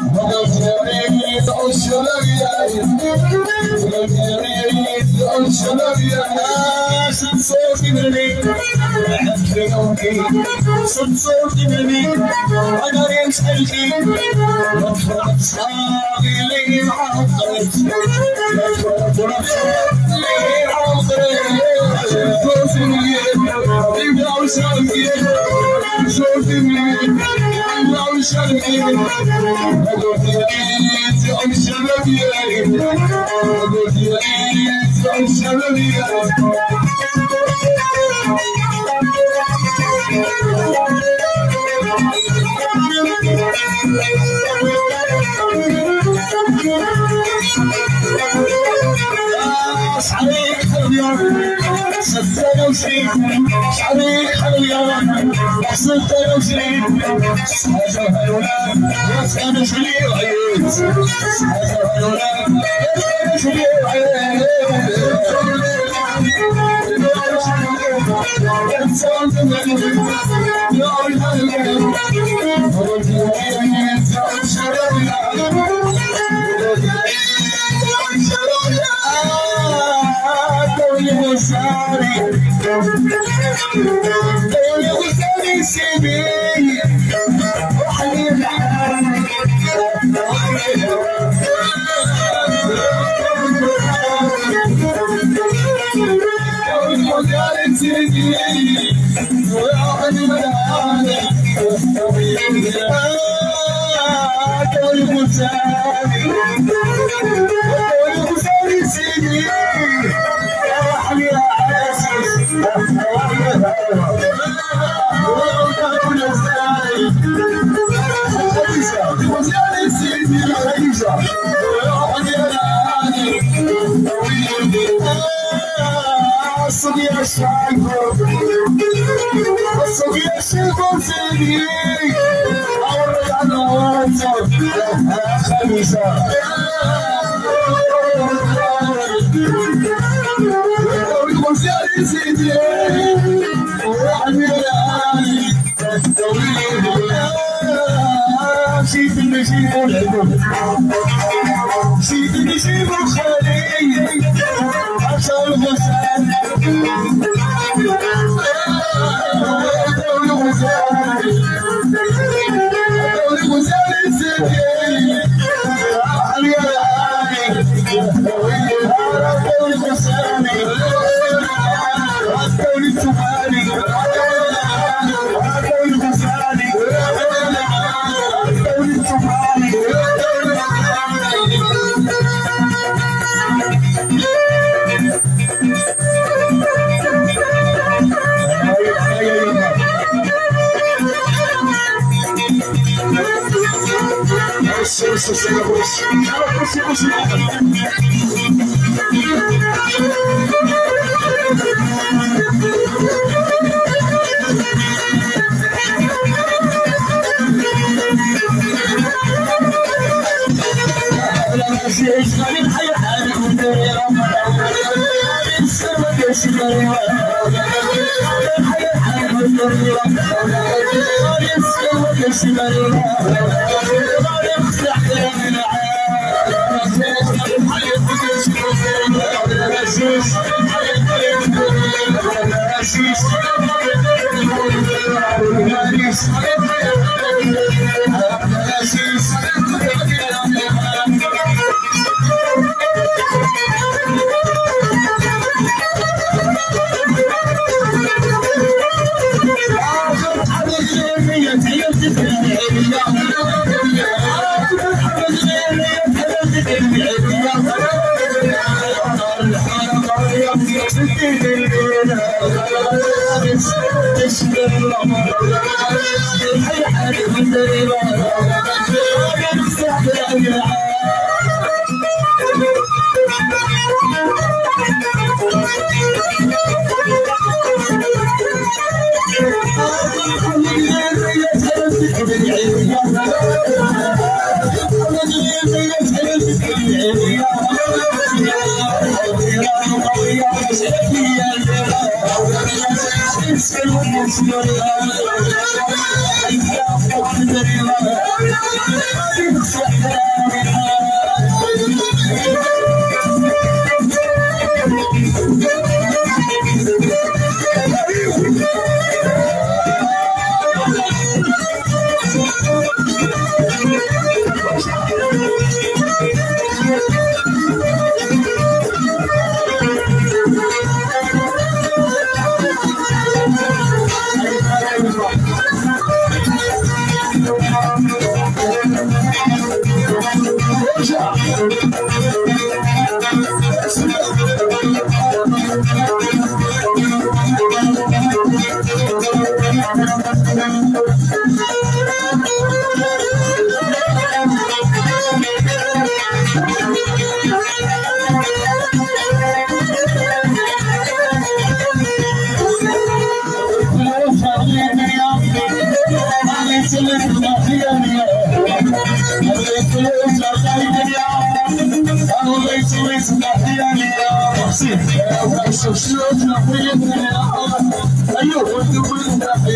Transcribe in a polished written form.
صوتي مني صوتي مني انا ريت قلبي رفرت صاغي لي معطرت رفرت لي معطرت صوتي مني يبقى وشرقي صوتي مني يبقى وشرقي اقول يا عم شبابي اقول يا عم شبابي عليك خليان صدق وشريك عليك خليان صدق وشريك هذا الولاد يسأل شريك عيد هذا الولاد شريك عيد الصبي الشايفه سيدي أورد عن واتر خميسة وسيدي سيدي وحمي الآلي شيت المشيب والعبد شيت المشيب والخليل عشان الغسان Ayo,